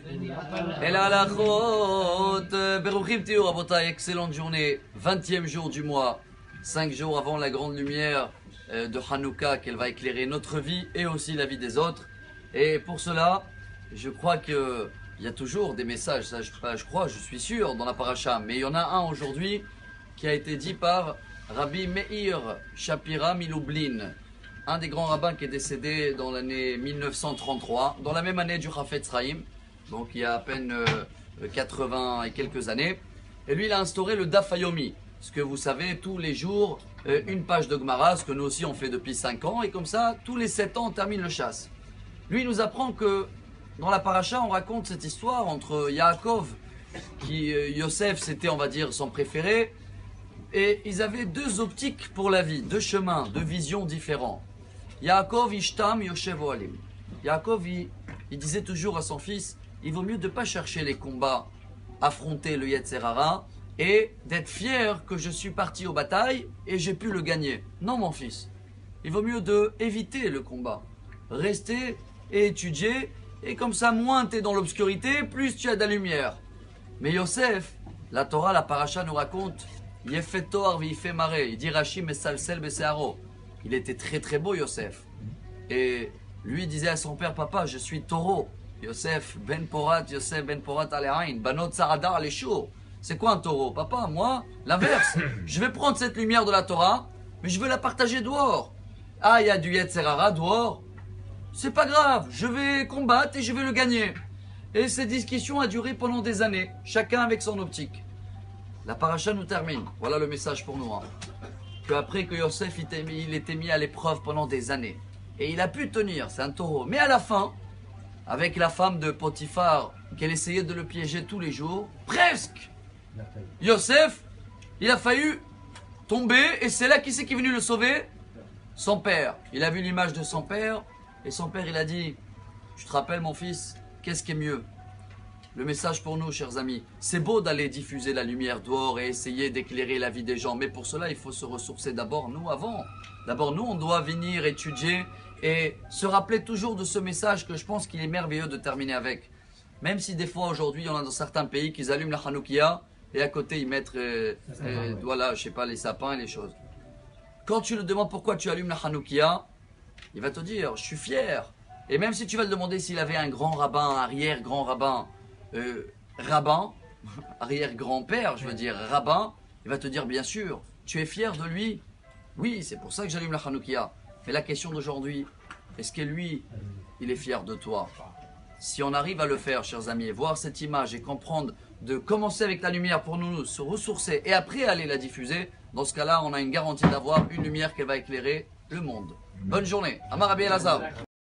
El halachot, Beruchim Tihou Rabotai, excellente journée, 20e jour du mois, 5 jours avant la grande lumière de Hanouka, qu'elle va éclairer notre vie et aussi la vie des autres. Et pour cela, je crois qu'il y a toujours des messages, ça je suis sûr, dans la paracha, mais il y en a un aujourd'hui qui a été dit par Rabbi Meir Shapira Milublin, un des grands rabbins qui est décédé dans l'année 1933, dans la même année du Chafetz Chaim, donc il y a à peine 80 et quelques années. Et lui, il a instauré le Daf Yomi, ce que vous savez, tous les jours, une page de Gemara, ce que nous aussi on fait depuis 5 ans, et comme ça, tous les 7 ans, on termine le chasse. Lui, il nous apprend que dans la paracha, on raconte cette histoire entre Yaakov, qui Yosef, c'était, on va dire, son préféré, et ils avaient deux optiques pour la vie, deux chemins, deux visions différents. Yaakov Ishtam Yoshev Ohalim. Yaakov, il disait toujours à son fils, il vaut mieux de ne pas chercher les combats, affronter le Yetzer Hara, et d'être fier que je suis parti aux batailles et j'ai pu le gagner. Non mon fils, il vaut mieux de éviter le combat, rester et étudier, et comme ça moins tu es dans l'obscurité, plus tu as de la lumière. Mais Yosef, la Torah, la paracha nous raconte, Yefet Toar v'Yifet Maré, il dit Rashi Mesalsel Besearo. Il était très très beau Yosef. Et lui disait à son père, papa, je suis taureau. Yosef ben Porat Alehain, Banot Saradar Aleshur. C'est quoi un taureau? Papa, moi, l'inverse. Je vais prendre cette lumière de la Torah, mais je veux la partager dehors. Ah, il y a du Yetzer Hara dehors. C'est pas grave, je vais combattre et je vais le gagner. Et cette discussion a duré pendant des années, chacun avec son optique. La paracha nous termine. Voilà le message pour nous. Qu'après que Yosef il était mis à l'épreuve pendant des années. Et il a pu tenir, c'est un taureau. Mais à la fin, avec la femme de Potiphar, qu'elle essayait de le piéger tous les jours, presque, Yosef, il a failli tomber. Et c'est là qui c'est qui est venu le sauver? Son père. Il a vu l'image de son père. Et son père, il a dit, tu te rappelles mon fils, qu'est-ce qui est mieux? Le message pour nous, chers amis, c'est beau d'aller diffuser la lumière dehors et essayer d'éclairer la vie des gens. Mais pour cela, il faut se ressourcer d'abord, nous, avant. D'abord, nous, on doit venir étudier et se rappeler toujours de ce message que je pense qu'il est merveilleux de terminer avec. Même si des fois, aujourd'hui, il y en a dans certains pays qui allument la Hanoukia et à côté, ils mettent, voilà, je sais pas, les sapins et les choses. Quand tu le demandes pourquoi tu allumes la Hanoukia, il va te dire, je suis fier. Et même si tu vas le demander s'il avait un grand rabbin, un arrière-grand rabbin, rabbin, arrière-grand-père, je veux dire rabbin, il va te dire bien sûr, tu es fier de lui? Oui, c'est pour ça que j'allume la Hanoukia. Mais la question d'aujourd'hui, est-ce que lui, il est fier de toi? Si on arrive à le faire, chers amis, et voir cette image et comprendre de commencer avec la lumière pour nous se ressourcer et après aller la diffuser, dans ce cas-là, on a une garantie d'avoir une lumière qui va éclairer le monde. Bonne journée. Amar Rabbi Elazar.